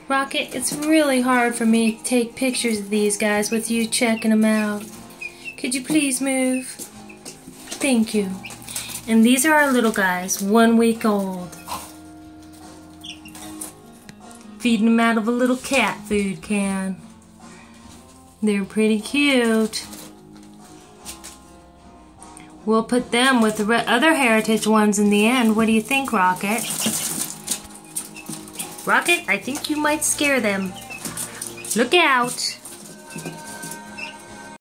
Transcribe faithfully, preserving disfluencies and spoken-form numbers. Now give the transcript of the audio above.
Rocket, it's really hard for me to take pictures of these guys with you checking them out. Could you please move? Thank you. And these are our little guys, one week old. Feeding them out of a little cat food can. They're pretty cute. We'll put them with the other heritage ones in the end. What do you think, Rocket? Rocket, I think you might scare them. Look out!